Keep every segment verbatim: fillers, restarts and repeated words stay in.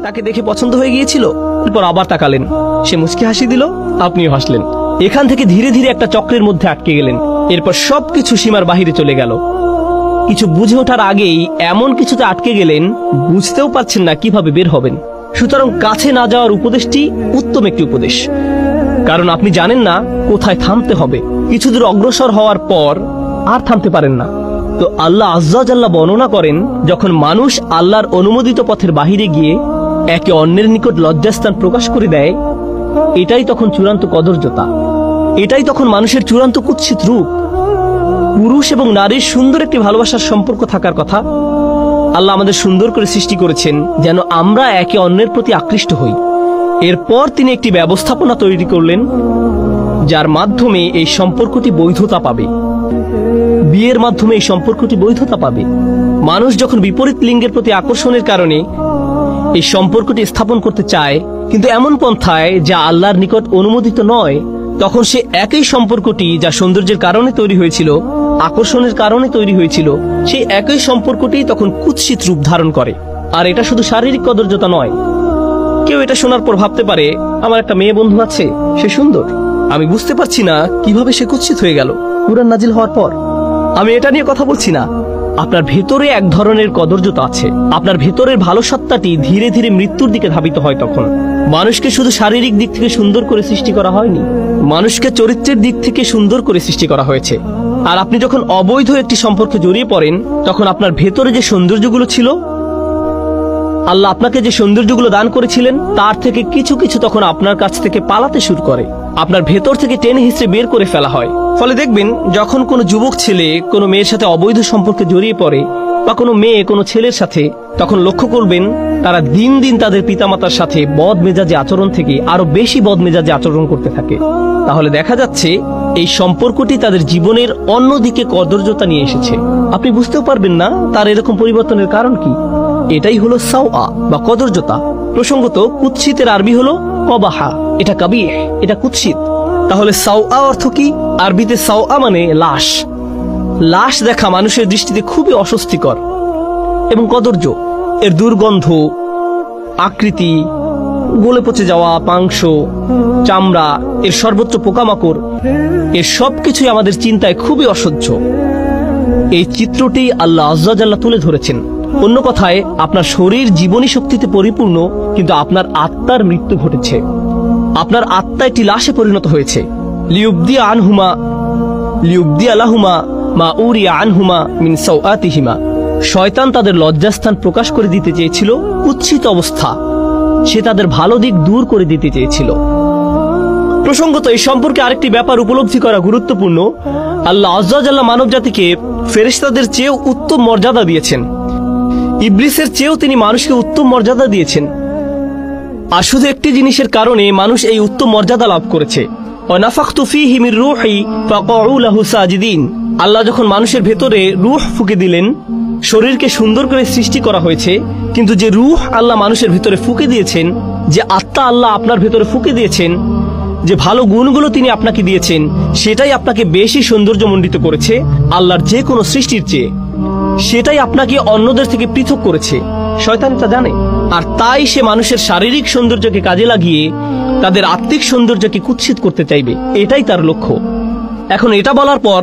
তাকে দেখে পছন্দ হয়ে গিয়েছিল, এরপর আবার তাকালেন, সে মুচকি হাসি দিল, আপনিও হাসলেন। এখান থেকে ধীরে ধীরে একটা চক্রের মধ্যে আটকে গেলেন। এরপর সবকিছু সীমার বাহিরে চলে গেল। কিছু বুঝে ওঠার আগেই এমন কিছুতে আটকে গেলেন, বুঝতেও পারছেন না কিভাবে বের হবেন। সুতরাং কাছে না যাওয়ার উপদেশটি উত্তম একটি উপদেশ, কারণ আপনি জানেন না কোথায় থামতে হবে। কিছু দূর অগ্রসর হওয়ার পর আর থামতে পারেন না। তো আল্লাহ আজ্জা জাল্লা বর্ণনা করেন, যখন মানুষ আল্লাহর অনুমোদিত পথের বাহিরে গিয়ে একে অন্যের নিকট লজ্জাস্থান প্রকাশ করে দেয়, এটাই তখন চূড়ান্ত কদর্যতা, এটাই তখন মানুষের চূড়ান্ত কুৎসিত রূপ। পুরুষ এবং নারীর সুন্দর একটি ভালোবাসার সম্পর্ক থাকার কথা। আল্লাহ আমাদের সুন্দর করে সৃষ্টি করেছেন যেন আমরা একে অন্যের প্রতি আকৃষ্ট হই। এরপর তিনি একটি ব্যবস্থাপনা তৈরি করলেন যার মাধ্যমে এই সম্পর্কটি বৈধতা পাবে। বিয়ের মাধ্যমে এই সম্পর্কটি বৈধতা পাবে। মানুষ যখন বিপরীত লিঙ্গের প্রতি আকর্ষণের কারণে এই সম্পর্কটি স্থাপন করতে চায়, কিন্তু এমন পন্থায় যা আল্লাহর নিকট অনুমোদিত নয়, তখন সে একই সম্পর্কটি যা সৌন্দর্যের কারণে তৈরি হয়েছিল, আকর্ষণের কারণে তৈরি হয়েছিল, সেই একই সম্পর্কটি তখন কুৎসিত রূপ ধারণ করে। আর এটা শুধু শারীরিক কদর্যতা নয়। কেউ এটা শোনার পর ভাবতে পারে, আমার একটা মেয়ে বন্ধু আছে, সে সুন্দর, আমি বুঝতে পারছি না কিভাবে সে কুৎসিত হয়ে গেল কুরআন নাজিল হওয়ার পর। আমি এটা নিয়ে কথা বলছি না। আপনার ভেতরে এক ধরনের কদর্যতা আছে। আপনার ভেতরের ভালো সত্তাটি ধীরে ধীরে মৃত্যুর দিকে ধাবিত হয়। তখন মানুষকে শুধু শারীরিক দিক থেকে সুন্দর করে সৃষ্টি করা হয়নি, মানুষকে চরিত্রের দিক থেকে সুন্দর করে সৃষ্টি করা হয়েছে। আর আপনি যখন অবৈধ একটি সম্পর্কে জড়িয়ে পড়েন, তখন আপনার ভেতরে যে সৌন্দর্যগুলো ছিল, আল্লাহ আপনাকে যে সৌন্দর্যগুলো দান করেছিলেন, তার থেকে কিছু কিছু তখন আপনার কাছ থেকে পালাতে শুরু করে। আপনার ভেতর থেকে টেনে হিঁচড়ে বের করে ফেলা হয়। ফলে দেখবেন, যখন কোনো যুবক ছেলে কোনো মেয়ের সাথে অবৈধ সম্পর্কে জড়িয়ে পড়ে, বা কোনো মেয়ে কোনো ছেলের সাথে, তখন লক্ষ্য করবেন তারা দিন দিন তাদের পিতামাতার সাথে বদ মেজাজে আচরণ থেকে আরো বেশি বদ মেজাজে আচরণ করতে থাকে। তাহলে দেখা যাচ্ছে এই সম্পর্কটি তাদের জীবনের অন্যদিকে কদর্যতা নিয়ে এসেছে। আপনি বুঝতেও পারবেন না তার এরকম পরিবর্তনের কারণ কি। এটাই হলো সাওয়া বা কদর্যতা। প্রসঙ্গত, কুৎসিতের আরবি হলো কবাহা, এটা কাবিহ, এটা কুৎসিত। তাহলে সাওয়া অর্থ কি? আরবিতে সাওয়া মানে লাশ। লাশ দেখা মানুষের দৃষ্টিতে খুবই অস্বস্তিকর এবং কদর্য। এর দুর্গন্ধ, আকৃতি, গলে পচে যাওয়া মাংস, চামড়া, এর সর্বোচ্চ পোকামাকড়, এর সবকিছুই আমাদের চিন্তায় খুবই অসহ্য। এই চিত্রটি আল্লাহ আজ্জা জাল্লা তুলে ধরেছেন। অন্য কথায়, আপনার শরীর জীবনী শক্তিতে পরিপূর্ণ, কিন্তু আপনার আত্মার মৃত্যু ঘটেছে। আপনার আত্মা একটি লাশে পরিণত হয়েছে। লিউবদি আনহুমা লিউবদি আলাহুমা মা উরিয়া আনহুমা মিন সাওআতিহিমা। শয়তান তাদের লজ্জাস্থান প্রকাশ করে দিতে চেয়েছিল, কুৎসিত অবস্থা। সে তাদের ভালো দিক দূর করে দিতে চেয়েছিল। প্রসঙ্গত, এই সম্পর্কে আরেকটি ব্যাপার উপলব্ধি করা গুরুত্বপূর্ণ। আল্লাহ আজ্জা জাল্লা মানব জাতিকে ফেরেশতাদের চেয়েও উত্তম মর্যাদা দিয়েছেন। ইবলিসের চেয়েও তিনি মানুষকে উত্তম মর্যাদা দিয়েছেন। আর শুধু একটি জিনিসের কারণে মানুষ এই উত্তম মর্যাদা লাভ করেছে। ওয়ানাফাখতু ফীহি মির রূহি ফাকাউ লাহু সাজিদিন। আল্লাহ যখন মানুষের ভেতরে রূহ ফুঁকে দিলেন, শরীরকে সুন্দর করে সৃষ্টি করা হয়েছে, কিন্তু যে রূহ আল্লাহ মানুষের ভেতরে ফুঁকে দিয়েছেন, যে আত্মা আল্লাহ আপনার ভেতরে ফুঁকে দিয়েছেন, যে ভালো গুণগুলো তিনি আপনাকে দিয়েছেন, সেটাই আপনাকে বেশি সৌন্দর্যমণ্ডিত করেছে আল্লাহর যে কোনো সৃষ্টির চেয়ে। সেটাই আপনাকে অন্যদের থেকে পৃথক করেছে। শয়তান তা জানে, আর তাই সে মানুষের শারীরিক সৌন্দর্যকে কাজে লাগিয়ে তাদের আত্মিক সৌন্দর্যকে কুৎসিত করতে চাইবে। এটাই তার লক্ষ্য। এখন এটা বলার পর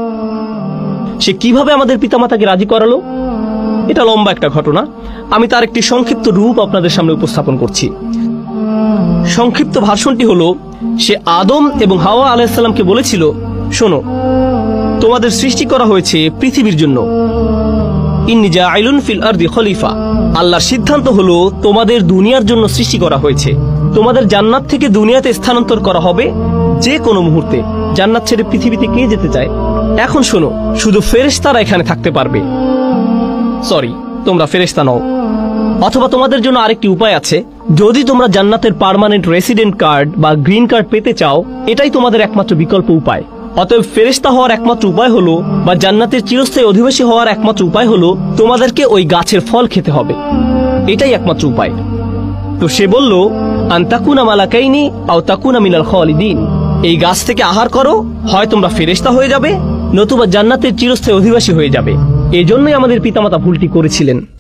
সে কিভাবে আমাদের পিতামাতাকে রাজি করালো, এটা লম্বা একটা ঘটনা। আমি তার একটি সংক্ষিপ্ত রূপ আপনাদের সামনে উপস্থাপন করছি। সংক্ষিপ্ত ভাষণটি হলো, সে আদম এবং হাওয়া আলাইহিস সালামকে বলেছিল, শোনো, তোমাদের সৃষ্টি করা হয়েছে পৃথিবীর জন্য। ইন্নী জাইলুন ফিল আরদি খলিফা। আল্লাহর সিদ্ধান্ত হলো তোমাদের দুনিয়ার জন্য সৃষ্টি করা হয়েছে। তোমাদের জান্নাত থেকে দুনিয়াতে স্থানান্তর করা হবে যে কোনো মুহূর্তে। জান্নাত ছেড়ে পৃথিবীতে কে যেতে চায়? এখন শোনো, শুধু ফেরেশতারা এখানে থাকতে পারবে। সরি, তোমরা ফেরেশতা নও। অথবা তোমাদের জন্য আরেকটি উপায় আছে। যদি তোমরা জান্নাতের পার্মানেন্ট রেসিডেন্ট কার্ড বা গ্রিন কার্ড পেতে চাও, এটাই তোমাদের একমাত্র বিকল্প উপায়। অতএব ফেরেশতা হওয়ার একমাত্র উপায় হলো, বা জান্নাতের চিরস্থায়ী অধিবাসী হওয়ার একমাত্র উপায় হলো, তোমাদেরকে ওই গাছের ফল খেতে হবে। এটাই একমাত্র উপায়। তো সে বলল, আন তাকুনা মালাকাইনি আও তাকুনা মিনাল খালিদিন। এই গাছ থেকে আহার করো, হয় তোমরা ফেরেশতা হয়ে যাবে, নতুবা জান্নাতের চিরস্থায়ী অধিবাসী হয়ে যাবে। এজন্যই আমাদের পিতামাতা ভুলটি করেছিলেন।